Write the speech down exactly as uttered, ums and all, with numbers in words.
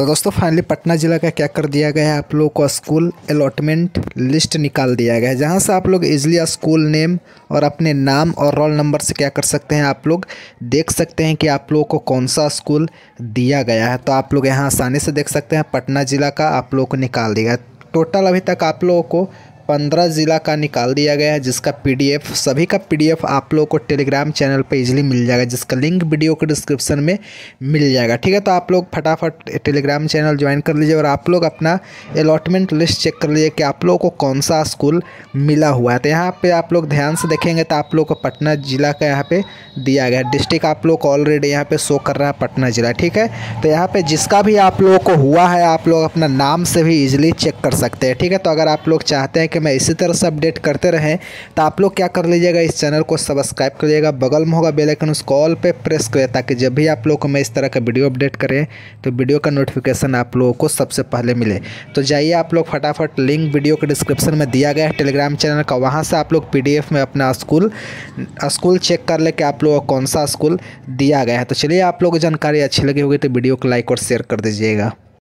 तो दोस्तों फाइनली पटना ज़िला का क्या कर दिया गया है, आप लोगों को स्कूल अलॉटमेंट लिस्ट निकाल दिया गया है, जहां से आप लोग इजीली स्कूल नेम और अपने नाम और रोल नंबर से क्या कर सकते हैं, आप लोग देख सकते हैं कि आप लोगों को कौन सा स्कूल दिया गया है। तो आप लोग यहां आसानी से देख सकते हैं पटना ज़िला का आप लोगों को निकाल दिया गया। टोटल अभी तक आप लोगों को पंद्रह ज़िला का निकाल दिया गया है, जिसका पीडीएफ सभी का पीडीएफ आप लोगों को टेलीग्राम चैनल पे इजीली मिल जाएगा, जिसका लिंक वीडियो के डिस्क्रिप्शन में मिल जाएगा। ठीक है, तो आप लोग फटाफट टेलीग्राम चैनल ज्वाइन कर लीजिए और आप लोग अपना अलॉटमेंट लिस्ट चेक कर लीजिए कि आप लोगों को कौन सा स्कूल मिला हुआ है। तो यहाँ पे आप लोग ध्यान से देखेंगे तो आप लोग को पटना ज़िला का यहाँ पे दिया गया है। डिस्ट्रिक्ट आप लोग को ऑलरेडी यहाँ पे शो कर रहा है पटना ज़िला। ठीक है, तो यहाँ पे जिसका भी आप लोगों को हुआ है आप लोग अपना नाम से भी इजीली चेक कर सकते हैं। ठीक है, तो अगर आप लोग चाहते हैं कि मैं इसी तरह से अपडेट करते रहें तो आप लोग क्या कर लीजिएगा, इस चैनल को सब्सक्राइब कर लीजिएगा, बगल में होगा बेल आइकन उसको ऑल पे प्रेस करें, ताकि जब भी आप लोग को मैं इस तरह का वीडियो अपडेट करें तो वीडियो का नोटिफिकेशन आप लोगों को सबसे पहले मिले। तो जाइए आप लोग फटाफट, लिंक वीडियो के डिस्क्रिप्शन में दिया गया है टेलीग्राम चैनल का, वहाँ से आप लोग पीडीएफ में अपना स्कूल स्कूल चेक कर ले कि आप लोगों को कौन सा स्कूल दिया गया है। तो चलिए, आप लोगों को जानकारी अच्छी लगी होगी तो वीडियो को लाइक और शेयर कर दीजिएगा।